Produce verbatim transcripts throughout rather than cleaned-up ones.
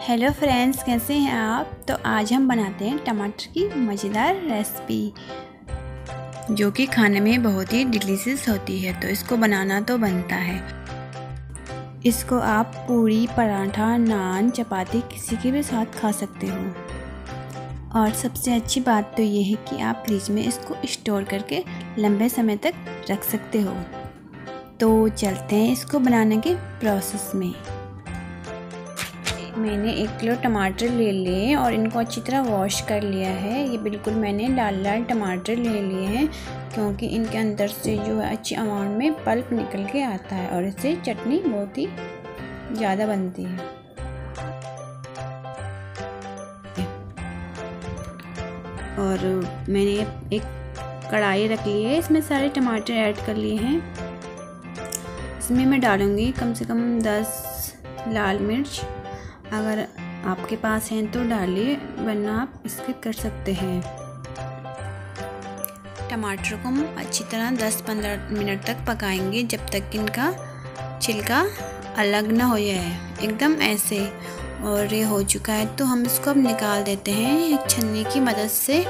Hello friends, कैसे हैं आप। तो आज हम बनाते हैं टमाटर की मज़ेदार रेसिपी जो कि खाने में बहुत ही डिलीशियस होती है। तो इसको बनाना तो बनता है। इसको आप पूरी, पराठा, नान, चपाती किसी के भी साथ खा सकते हो। और सबसे अच्छी बात तो ये है कि आप फ्रिज में इसको स्टोर करके लंबे समय तक रख सकते हो। तो चलते हैं इसको बनाने के प्रोसेस में। मैंने एक किलो टमाटर ले लिए और इनको अच्छी तरह वॉश कर लिया है। ये बिल्कुल मैंने लाल लाल टमाटर ले लिए हैं क्योंकि इनके अंदर से जो है अच्छी अमाउंट में पल्प निकल के आता है और इससे चटनी बहुत ही ज़्यादा बनती है। और मैंने एक कढ़ाई रख ली है, इसमें सारे टमाटर ऐड कर लिए हैं। इसमें मैं डालूँगी कम से कम दस लाल मिर्च। अगर आपके पास हैं तो डालिए, वरना आप स्किप कर सकते हैं। टमाटर को हम अच्छी तरह दस पंद्रह मिनट तक पकाएंगे, जब तक इनका छिलका अलग ना हो जाए, एकदम ऐसे। और ये हो चुका है तो हम इसको अब निकाल देते हैं एक छन्नी की मदद से।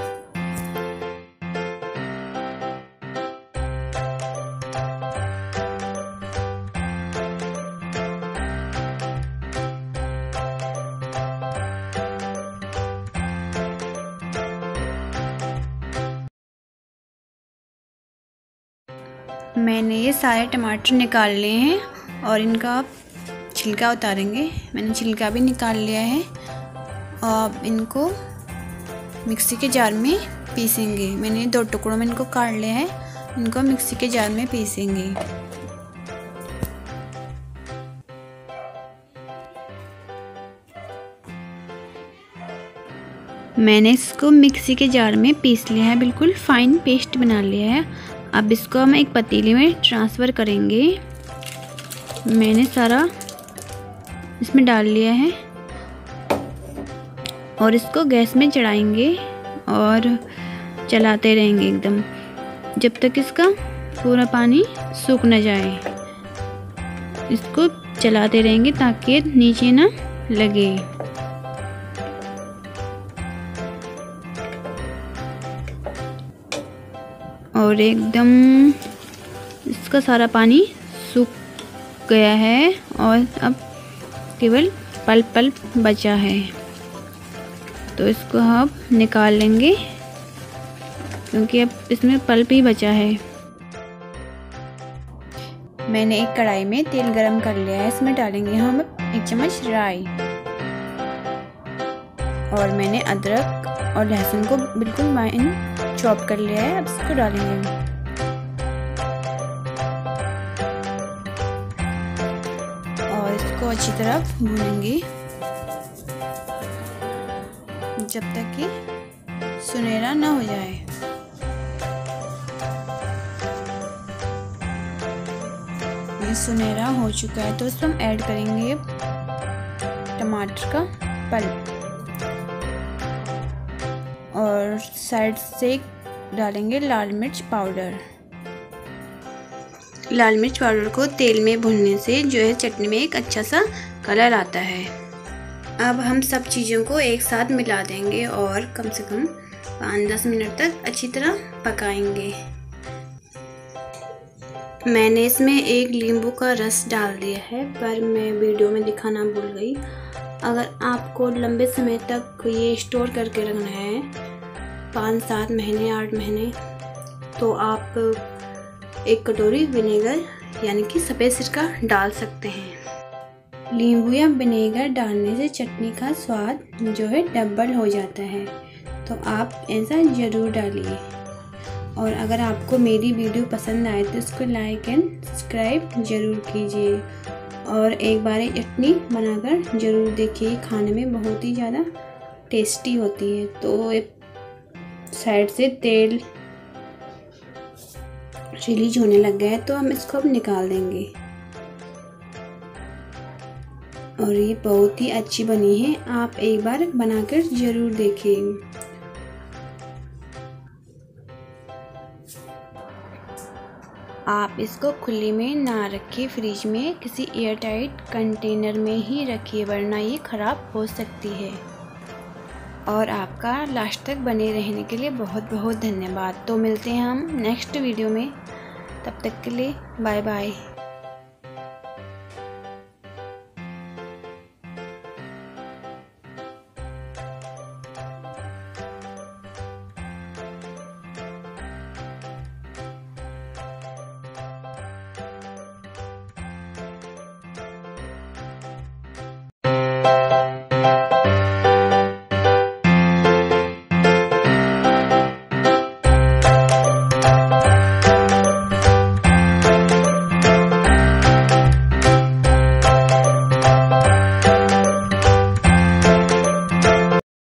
मैंने ये सारे टमाटर निकाल लिए हैं और इनका छिलका उतारेंगे। मैंने छिलका भी निकाल लिया है और इनको मिक्सी के जार में पीसेंगे। मैंने दो टुकड़ों में इनको काट लिया है, इनको मिक्सी के जार में पीसेंगे। मैंने इसको मिक्सी के जार में पीस लिया है, बिल्कुल फाइन पेस्ट बना लिया है। अब इसको हम एक पतीले में ट्रांसफ़र करेंगे। मैंने सारा इसमें डाल लिया है और इसको गैस में चढ़ाएंगे और चलाते रहेंगे एकदम जब तक इसका पूरा पानी सूख न जाए। इसको चलाते रहेंगे ताकि ये नीचे ना लगे। और एकदम इसका सारा पानी सूख गया है और अब केवल पल्प पल्प बचा है। तो इसको हम निकाल लेंगे क्योंकि अब इसमें पल्प ही बचा है। मैंने एक कढ़ाई में तेल गरम कर लिया है, इसमें डालेंगे हम एक चम्मच राई। और मैंने अदरक और लहसुन को बिल्कुल फाइन चॉप कर लिया है, अब इसको डालेंगे। और इसको अच्छी तरह भूनेंगे जब तक कि सुनहरा ना हो जाए। ये सुनहरा हो चुका है तो इसमें हम ऐड करेंगे टमाटर का पल्प और साइड से डालेंगे लाल मिर्च पाउडर। लाल मिर्च पाउडर को तेल में भूनने से जो है चटनी में एक अच्छा सा कलर आता है। अब हम सब चीज़ों को एक साथ मिला देंगे और कम से कम पाँच दस मिनट तक अच्छी तरह पकाएंगे। मैंने इसमें एक नींबू का रस डाल दिया है, पर मैं वीडियो में दिखाना भूल गई। अगर आपको लंबे समय तक ये स्टोर करके रखना है, पाँच सात महीने आठ महीने, तो आप एक कटोरी विनेगर यानी कि सफ़ेद सिरका डाल सकते हैं। नींबू या विनेगर डालने से चटनी का स्वाद जो है डबल हो जाता है, तो आप ऐसा ज़रूर डालिए। और अगर आपको मेरी वीडियो पसंद आए तो इसको लाइक एंड सब्सक्राइब ज़रूर कीजिए। और एक बार ये चटनी बनाकर ज़रूर देखिए, खाने में बहुत ही ज़्यादा टेस्टी होती है। तो साइड से तेल रिलीज होने लग गया है तो हम इसको अब निकाल देंगे। और ये बहुत ही अच्छी बनी है, आप एक बार बनाकर ज़रूर देखें। आप इसको खुले में ना रखिए, फ्रिज में किसी एयरटाइट कंटेनर में ही रखिए, वरना ये ख़राब हो सकती है। और आपका लास्ट तक बने रहने के लिए बहुत बहुत धन्यवाद। तो मिलते हैं हम नेक्स्ट वीडियो में, तब तक के लिए बाय बाय।